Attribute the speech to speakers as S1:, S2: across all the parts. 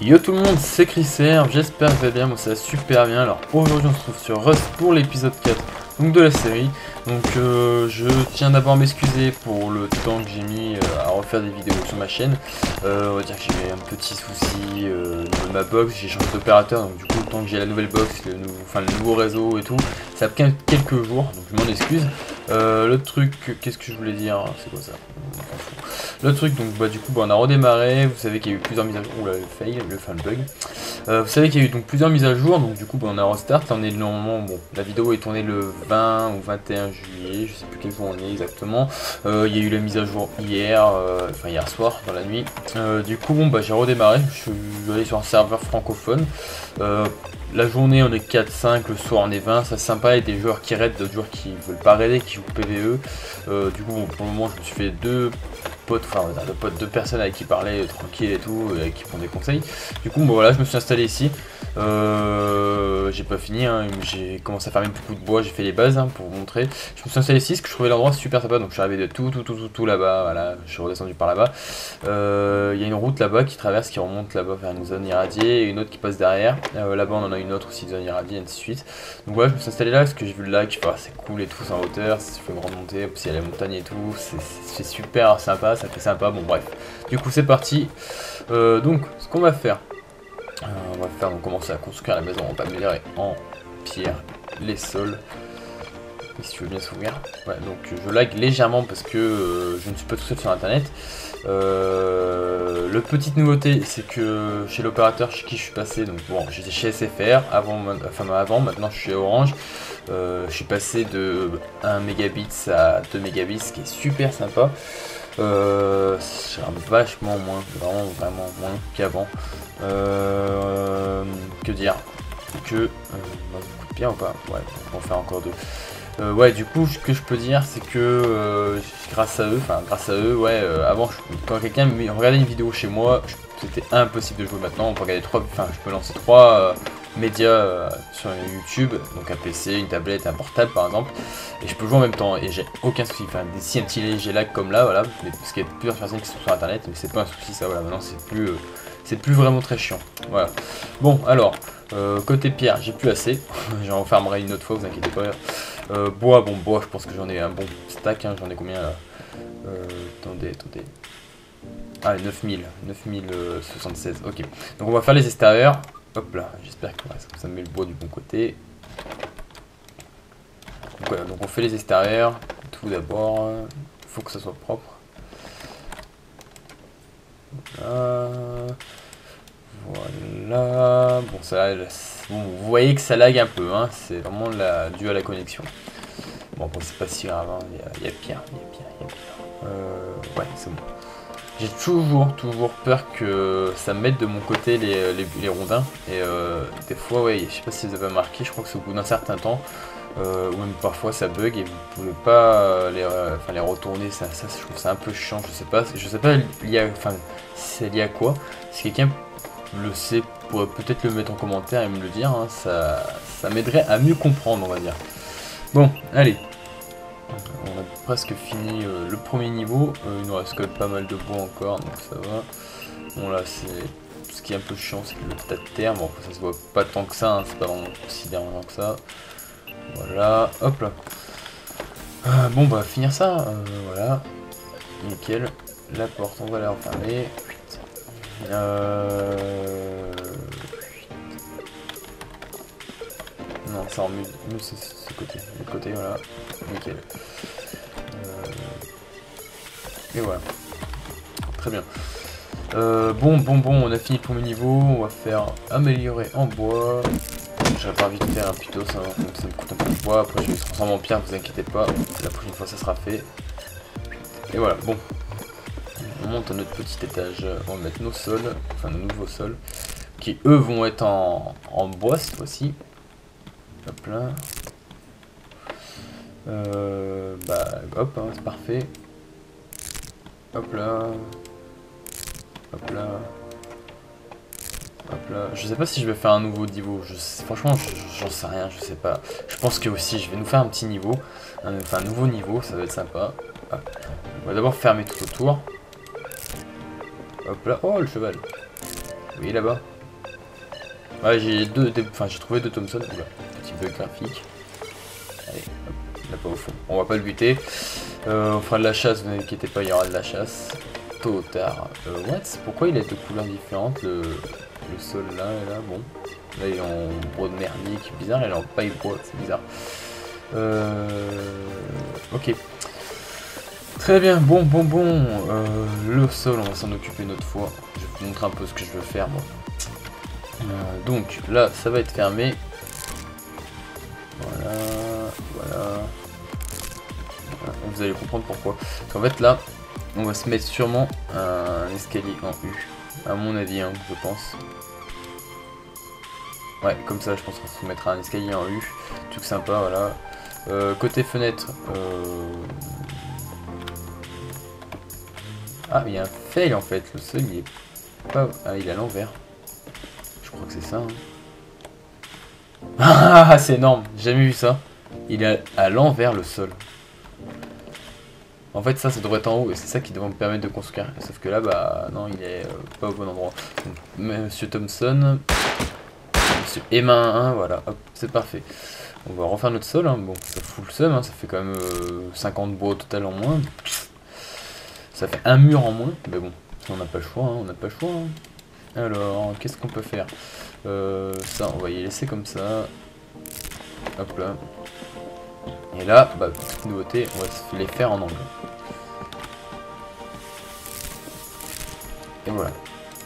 S1: Yo tout le monde, c'est Chriser, j'espère que vous allez bien, moi ça va super bien. Alors aujourd'hui on se retrouve sur Rust pour l'épisode 4 donc de la série. Donc je tiens d'abord à m'excuser pour le temps que j'ai mis à refaire des vidéos sur ma chaîne. On va dire que j'ai eu un petit souci de ma box, j'ai changé d'opérateur, donc du coup le temps que j'ai la nouvelle box, le nouveau réseau et tout, ça a pris quelques jours, donc je m'en excuse. L'autre truc, qu'est-ce que je voulais dire, c'est quoi ça? L'autre truc, donc bah du coup on a redémarré, vous savez qu'il y a eu plusieurs mises à jour, oula le fail, le bug. Vous savez qu'il y a eu donc plusieurs mises à jour, donc du coup on a restart, là on est normalement, bon la vidéo est tournée le 20 ou 21 juillet, je sais plus quel jour on est exactement. Il y a eu la mise à jour hier, enfin hier soir dans la nuit. Du coup bon bah j'ai redémarré, je suis allé sur un serveur francophone. La journée on est 4-5, le soir on est 20, ça c'est sympa, et des joueurs qui raident, d'autres joueurs qui veulent pas raider, qui jouent PvE. Du coup bon, pour le moment je me suis fait deux personnes avec qui parler tranquille et tout, et qui font des conseils. Du coup bon voilà, je me suis installé ici. J'ai pas fini, hein, j'ai commencé à faire même beaucoup de bois, j'ai fait les bases hein, pour vous montrer. Je me suis installé ici, parce que je trouvais l'endroit super sympa, donc je suis arrivé de tout là-bas, voilà, je suis redescendu par là-bas. Il y a une route là-bas qui traverse, qui remonte là-bas vers une zone irradiée, et une autre qui passe derrière. Là-bas on en a une autre aussi, zone irradiée, et ainsi de suite. Donc voilà, je me suis installé là, parce que j'ai vu le lac, c'est cool et tout, c'est en hauteur, ça fait une grande montée, puis il y a la montagne et tout, c'est super sympa, ça fait sympa, bon bref. Du coup c'est parti. Donc ce qu'on va faire, on commencer à construire la maison, on va améliorer en pierre les sols. Et si tu veux bien s'ouvrir. Ouais, donc je lag légèrement parce que je ne suis pas tout seul sur internet. Le petite nouveauté, c'est que chez l'opérateur chez qui je suis passé, donc bon, j'étais chez SFR avant, maintenant je suis à Orange. Je suis passé de 1 mégabits à 2 mégabits, ce qui est super sympa. C'est vachement moins, vraiment moins qu'avant. Que dire que beaucoup de pierre ou pas? Ouais, on va en faire encore deux. Ouais, du coup, ce que je peux dire, c'est que grâce à eux, ouais, avant, quand quelqu'un regardait une vidéo chez moi, c'était impossible de jouer. Maintenant, on peut regarder je peux lancer trois médias sur YouTube, donc un PC, une tablette, un portable par exemple, et je peux jouer en même temps, et j'ai aucun souci. Enfin, si un petit léger lag comme là, voilà, parce qu'il y a plusieurs personnes qui sont sur internet, mais c'est pas un souci, ça, voilà, maintenant c'est plus vraiment très chiant. Voilà. Bon, alors, côté pierre, j'ai plus assez, j'en refermerai une autre fois, vous inquiétez pas. Bois, je pense que j'en ai un bon stack, hein, j'en ai combien là? Attendez. Ah, 9076, ok. Donc on va faire les extérieurs. Hop là, j'espère que ça me met le bois du bon côté. Donc voilà, donc on fait les extérieurs. Tout d'abord, il faut que ça soit propre. Voilà. Bon, bon, vous voyez que ça lag un peu, hein. C'est vraiment dû à la connexion. Bon, c'est pas si grave, hein. Il y a pire. Ouais, c'est bon. J'ai toujours peur que ça mette de mon côté les rondins. Et des fois, ouais, je sais pas si vous avez remarqué, je crois que c'est au bout d'un certain temps, ou même parfois ça bug et vous pouvez pas les retourner. Ça, je trouve ça un peu chiant. Je sais pas c'est lié à quoi. Si quelqu'un le sait, pourrait peut-être le mettre en commentaire et me le dire. Hein, ça m'aiderait à mieux comprendre, on va dire. Bon, allez. On a presque fini le premier niveau, il nous reste quand même pas mal de bois encore, donc ça va. Bon là, ce qui est un peu chiant, c'est le tas de terre, bon ça se voit pas tant que ça, hein, c'est pas vraiment si dérangeant que ça. Voilà, hop là. Bon bah finir ça, voilà, nickel. La porte, on va la refermer. Non, ça remue, c'est ce côté, le côté, voilà, nickel. Et voilà, très bien. Bon, on a fini le premier niveau, on va faire améliorer en bois. J'aurais pas envie de faire un plutôt, ça me coûte un peu de bois, après je vais le transformer en pierre, vous inquiétez pas, la prochaine fois ça sera fait. Et voilà, bon. On monte à notre petit étage, on va mettre nos sols, enfin nos nouveaux sols, qui eux vont être en bois cette fois-ci. Hop là. Hop, hein, c'est parfait. Hop là. Hop là. Hop là. Je sais pas si je vais faire un nouveau niveau. Franchement, j'en sais rien, je sais pas. Je pense que aussi, je vais nous faire un petit niveau. Enfin, un nouveau niveau, ça va être sympa. Hop. On va d'abord fermer tout autour. Hop là. Oh, le cheval. Oui, là-bas. Ouais, j'ai j'ai trouvé deux Thompson. Oula, petit bug graphique. Allez, hop, là pas au fond. On va pas le buter. On fera de la chasse, ne vous inquiétez pas, il y aura de la chasse. Tôt ou tard. What? Pourquoi il est de couleurs différentes le sol là et là? Bon. Là il est en bois de merdique, bizarre, il est en paille bois, c'est bizarre. Ok. Très bien, bon. Le sol, on va s'en occuper une autre fois. Je vais vous montrer un peu ce que je veux faire moi. Donc là, ça va être fermé. Voilà. Vous allez comprendre pourquoi. En fait là, on va se mettre sûrement un escalier en U. À mon avis, hein, je pense. Ouais, comme ça, je pense qu'on se mettra un escalier en U. Truc sympa, voilà. Côté fenêtre. Ah, il y a un fail en fait. Le sol, il est pas. Ah, il est à l'envers. Je crois que c'est ça. Hein. Ah, c'est énorme. J'ai jamais vu ça. Il est à l'envers le sol. En fait, ça devrait être en haut et c'est ça qui devrait me permettre de construire. Sauf que là, bah non, il est pas au bon endroit. Donc, Monsieur Thompson, Monsieur Emma 1, voilà, hop, c'est parfait. On va refaire notre sol. Hein. Bon, ça fout le seum, hein. Ça fait quand même 50 bois au total en moins. Ça fait un mur en moins, mais bon, on n'a pas le choix. Hein. On n'a pas le choix. Hein. Alors, qu'est-ce qu'on peut faire? Ça, on va y laisser comme ça. Hop là. Et là, bah, petite nouveauté, on va se les faire en angle. Et voilà.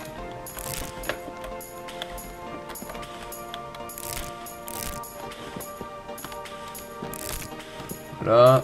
S1: Là.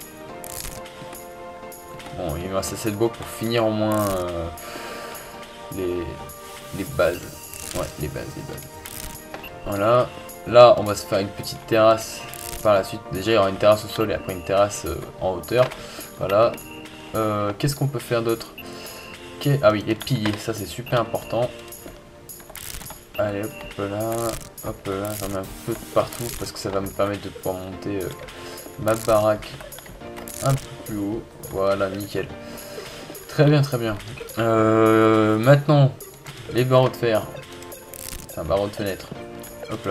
S1: Bon, il me reste assez de bois pour finir au moins les bases. Ouais, les bases. Voilà. Là, on va se faire une petite terrasse par la suite. Déjà, il y aura une terrasse au sol et après une terrasse en hauteur. Voilà. Qu'est-ce qu'on peut faire d'autre? Ah oui, les piliers, ça c'est super important. Allez, hop là, j'en mets un peu de partout parce que ça va me permettre de pouvoir monter ma baraque un peu plus haut. Voilà, nickel. Très bien. Maintenant, les barreaux de fer. C'est un barreau de fenêtre. Hop là.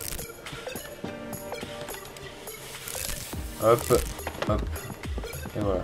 S1: Hop. Et voilà.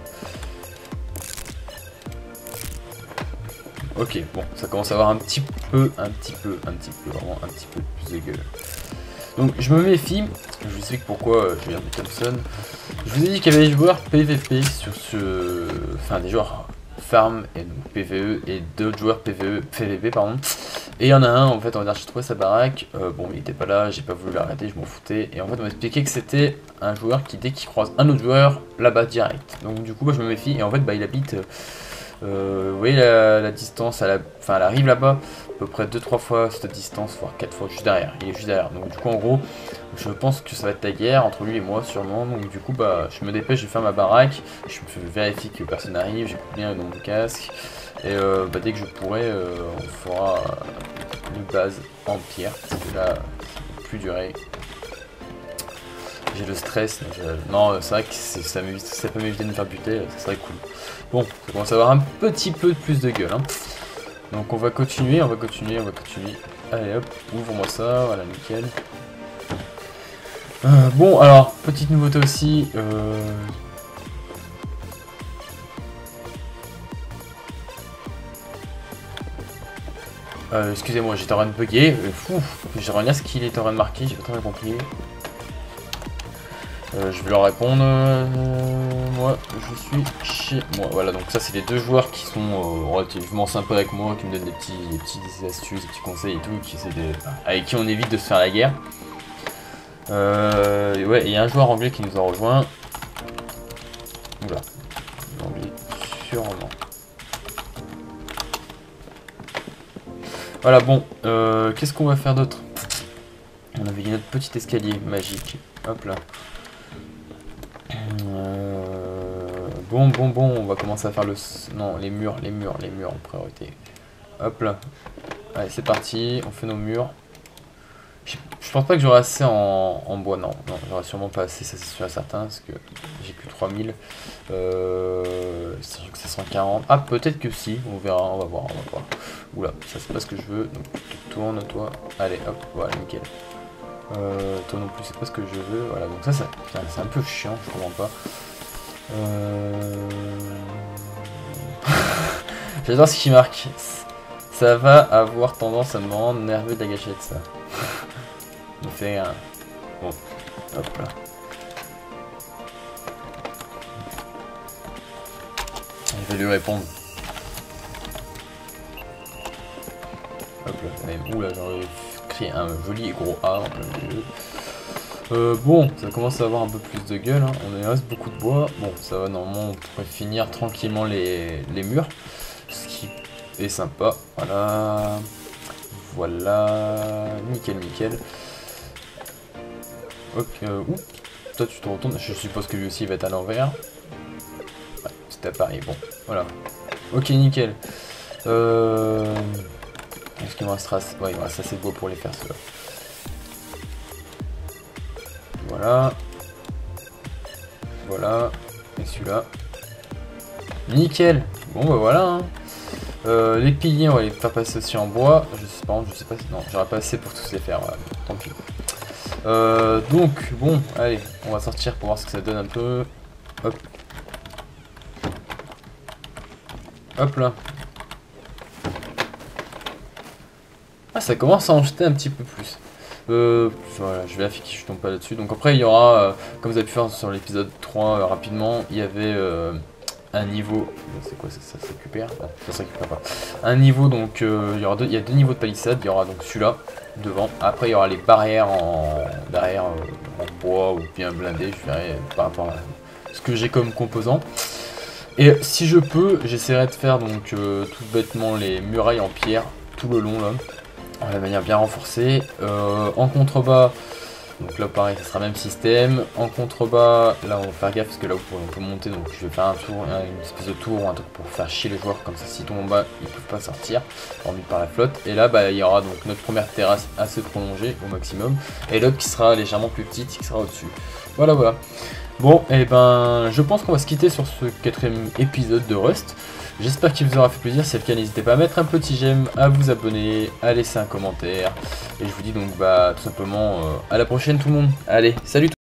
S1: Ok, bon, ça commence à avoir un petit peu, vraiment un petit peu plus de gueule. Donc je me méfie, je vous explique pourquoi je viens de Thompson. Je vous ai dit qu'il y avait des joueurs PVP sur ce... Enfin des joueurs farm et donc PVE et d'autres joueurs PVP pardon. Et il y en a un en fait, on va dire j'ai trouvé sa baraque, bon il était pas là, j'ai pas voulu l'arrêter, je m'en foutais. Et en fait on m'a expliqué que c'était un joueur qui dès qu'il croise un autre joueur, là-bas direct. Donc du coup bah, je me méfie et en fait bah il habite... vous voyez la distance, elle arrive là-bas, à peu près 2-3 fois cette distance, voire 4 fois, juste derrière, il est juste derrière. Donc du coup en gros, je pense que ça va être la guerre entre lui et moi sûrement. Donc du coup bah je me dépêche, je vais faire ma baraque, je vérifie que personne n'arrive, j'ai bien le nombre de casques. Et bah, dès que je pourrai, on fera une base en pierre, parce que là, ça va plus durer. J'ai le stress, non c'est vrai que ça peut m'éviter de me faire buter, ça serait cool. Bon, ça commence à avoir un petit peu plus de gueule. Hein. Donc on va continuer. Allez hop, ouvre-moi ça, voilà nickel. Bon alors, petite nouveauté aussi. Excusez-moi, j'étais en train de bugger. J'aimerais bien ce qu'il est en train de marquer, j'ai pas très bien compris. Je vais leur répondre. Moi, je suis chez moi. Voilà, donc ça, c'est les deux joueurs qui sont relativement sympas avec moi, qui me donnent des petites astuces, des petits conseils et tout, avec qui on évite de se faire la guerre. Ouais, il y a un joueur anglais qui nous a rejoint. Oula, anglais, sûrement. Voilà, bon, qu'est-ce qu'on va faire d'autre? On avait notre petit escalier magique. Hop là. Bon, on va commencer à faire les murs en priorité. Hop là. Allez, c'est parti, on fait nos murs. Je pense pas que j'aurai assez en bois, non, j'aurai sûrement pas assez, ça c'est sûr et certain, parce que j'ai que 3000. sachant que c'est 140. Ah, peut-être que si, on verra, on va voir, on va voir. Oula, ça c'est pas ce que je veux, donc tu tournes, toi. Allez, hop, voilà, nickel. Toi non plus, c'est pas ce que je veux, voilà, donc ça, c'est un peu chiant, je comprends pas. J'adore ce qui marque. Ça va avoir tendance à me rendre nerveux de la gâchette, ça. On fait un... Bon, hop là. Je vais lui répondre. Hop là, oula, j'aurais créé un joli gros A en plein milieu. Bon, ça commence à avoir un peu plus de gueule, hein. On il reste beaucoup de bois. Bon, ça va, normalement, on pourrait finir tranquillement les murs. Ce qui est sympa. Voilà. Voilà. Nickel, nickel. Ok, ouh. Toi, tu te retournes. Je suppose que lui aussi va être à l'envers. Ouais, c'était pareil. Bon, voilà. Ok, nickel. Est-ce qu'il me restera... Ouais, il me reste assez de bois pour les faire, ceux-là. Voilà. Voilà. Et celui-là. Nickel. Bon, bah voilà, hein. Les piliers, on va les faire passer aussi en bois. Je sais pas si... Non, j'aurais pas assez pour tous les faire. Voilà. Tant pis. Donc, bon, allez. On va sortir pour voir ce que ça donne un peu. Hop. Hop là. Ah, ça commence à en jeter un petit peu plus. Voilà, je vérifie que je tombe pas là-dessus. Donc après, il y aura, comme vous avez pu faire sur l'épisode 3 rapidement, il y avait un niveau... C'est quoi, ça se récupère? Non, ça se récupère pas. Un niveau, donc il y a deux niveaux de palissade. Il y aura donc celui-là, devant. Après, il y aura les barrières derrière, en bois ou bien blindé. Je verrai par rapport à ce que j'ai comme composant. Et si je peux, j'essaierai de faire donc tout bêtement les murailles en pierre tout le long là. De manière bien renforcée. En contrebas, donc là pareil, ça sera le même système. En contrebas, là on va faire gaffe parce que là on peut monter, donc je vais faire un tour, une espèce de tour ou un truc pour faire chier les joueurs, comme ça s'ils tombent en bas, ils peuvent pas sortir, hormis par la flotte. Et là bah il y aura donc notre première terrasse assez prolongée au maximum, et l'autre qui sera légèrement plus petite, qui sera au-dessus. Voilà voilà. Bon, et ben je pense qu'on va se quitter sur ce 4ème épisode de Rust. J'espère qu'il vous aura fait plaisir, si c'est le cas n'hésitez pas à mettre un petit j'aime, à vous abonner, à laisser un commentaire. Et je vous dis donc bah tout simplement à la prochaine tout le monde. Allez, salut.